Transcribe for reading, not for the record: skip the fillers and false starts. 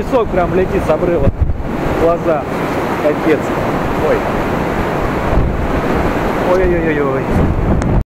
песок прям летит с обрыва. Глаза. Капец. Ой. Ой-ой-ой-ой.